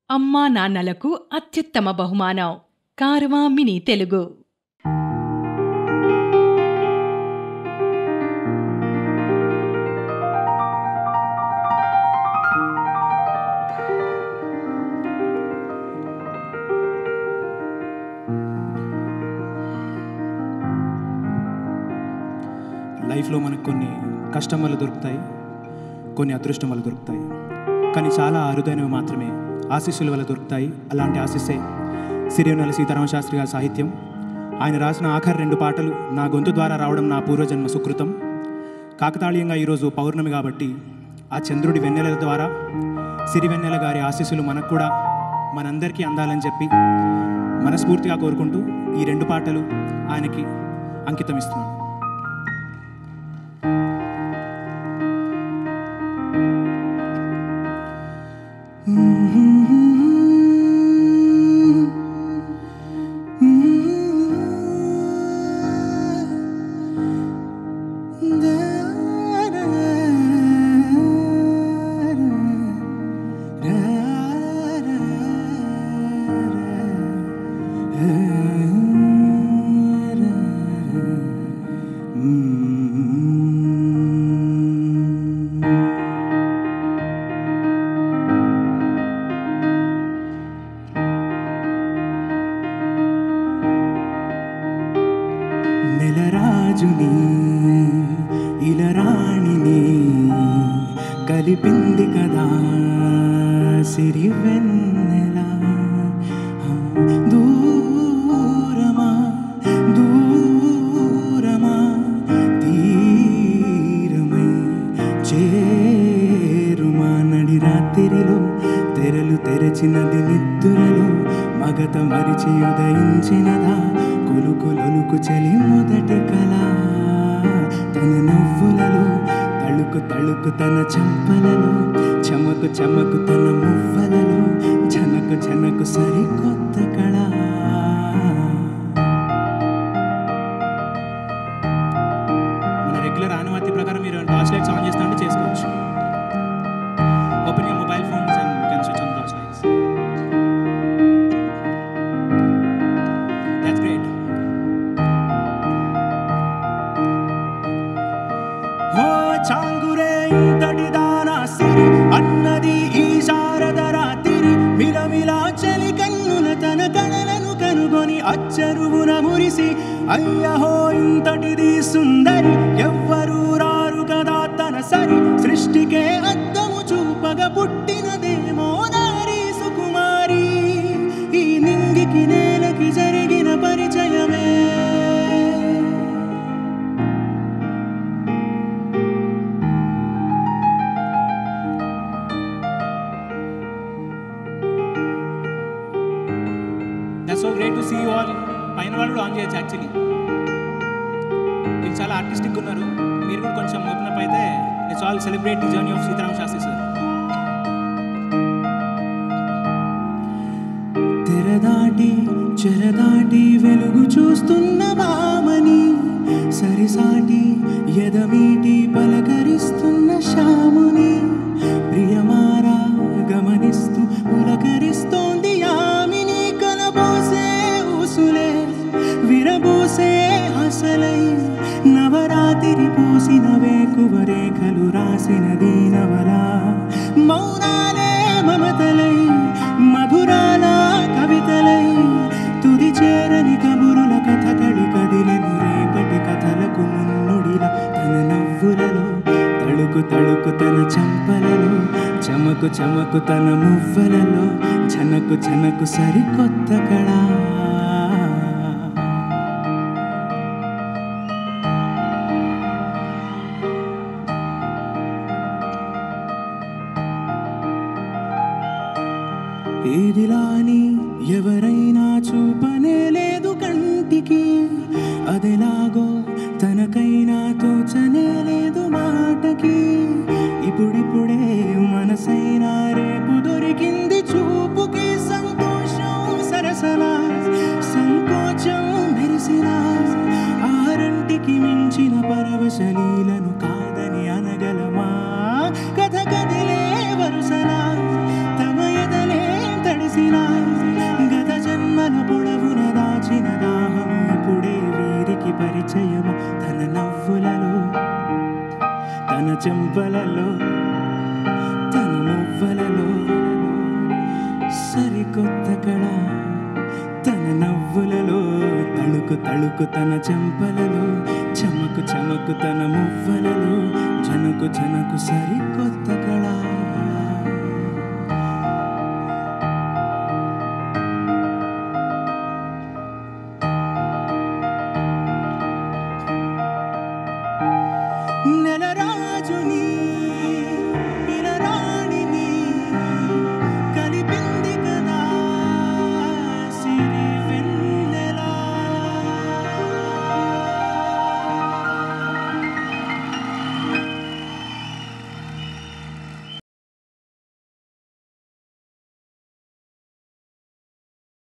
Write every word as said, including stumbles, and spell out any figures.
అమ్మా నాన్నలకు అత్యుత్తమ బహుమానం కారవా మినీ తెలుగు. లైఫ్లో మనకు కొన్ని కష్టం వల్ల దొరుకుతాయి, కొన్ని అదృష్టం వల్ల దొరుకుతాయి. కానీ చాలా అరుదైనవి మాత్రమే ఆశీస్సుల వల్ల దొరుకుతాయి. అలాంటి ఆశీస్సే సిరివెన్నెల సీతారామ శాస్త్రి గారి సాహిత్యం. ఆయన రాసిన ఆఖరి రెండు పాటలు నా గొంతు ద్వారా రావడం నా పూర్వజన్మ సుకృతం. కాకతాళీయంగా ఈరోజు పౌర్ణమి కాబట్టి ఆ చంద్రుడి వెన్నెల ద్వారా సిరివెన్నెల గారి ఆశీస్సులు మనకు కూడా మనందరికీ అందాలని చెప్పి మనస్ఫూర్తిగా కోరుకుంటూ ఈ రెండు పాటలు ఆయనకి అంకితం ఇస్తున్నాను. నెలరాజుని ఇలరాణిని కలిపింది కదా సిరివెన్నెల. దూరమా దూరమా తీరమై చేరుమా నడి రాత్రిలో తెరలు తెరచినది నిద్దురలో మగత మరిచి ఉదయించినదా కొలుకులొలుకు చలి మొదటి కళ. తన నవ్వులలో తళుకు తళుకు తన చెంపలలో చమకు చమకు తన మువ్వలలో జనకు జనకు సరికొత్త కళ. మన రెగ్యులర్ ఆనవాతి ప్రకారం మీరు టార్చ్ లైట్స్ ఆన్ చేస్తా అంటే చేసుకోవచ్చు. Open your mobile phones and you can switch on torch lights. That's great. చాంగురే ఇంతటి దానా సిరి అన్నది ఈ శారద రాత్రి మిలమిలా చలి కన్నుల తన కళలను కనుగొని అచ్చరువున మురిసి అయ్యహో ఇంతటిది సుందరి ఎవ్వరూ రారు కదా తన సరి సృష్టికే అద్దము చూపగ పుట్టినదేమో నారీ సుకుమారి. ఈ నింగికి నేలకి జరిగిన పరిచయమే so great to see you all. పైన వాళ్ళు కూడా ఆన్ చేయొచ్చు. యాక్చువల్లీ మీరు చాలా ఆర్టిస్టిక్ ఉన్నారు, మీరు కూడా కొంచెం ఓపెన్ అప్ అయితే let's all celebrate the journey of Sitarama Sastri sir. తెరదాటి చెరదాటి వెలుగు చూస్తున్న బామని సరిసాటి ఎదమీటి పలకరిస్తున్న శ్యాముని ప్రియమారా గమనిస్తూ పులకరిస్తోంది యామిని. కలబోసే ఊసులే విరబోసే అసలై నవరాత్రి పూసిన వేకువ రేఖలు రాసిన దీనవల మౌనాలే మమతలై మధురాల కవితలై తుది చేరని కబురుల కథ కడి కదిలెను రేపటి కథలకు మున్నుడిలా. తన నవ్వులలో తళుకు తళుకు తన చంపలలో చమకు చమకు తన మువ్వలలో జనకు జనకు సరికొత్త కళ. ఏదిలాని ఎవరైనా చూపనే లేదు కంటికి, అదెలాగో తనకైనా తోచనే లేదు మాటకి. ఇప్పుడిప్పుడే మనసైనా రేపు దొరికింది చూపుకి. సంతోషం సరసన సంకోచం మెరిసిన ఆరంటికి మించిన పరవశలీలను కాదని అనగలమా. కథ కదిలే వరుసన తమ ఎదలే తడి చెంపలలో తన మువ్వలలో సరికొత్త కళ తన నవ్వులలో తళుకు తళుకు తన చెంపలలో చమకు చమకు తన మువ్వలలో జనకు జనకు సరికొత్త కళ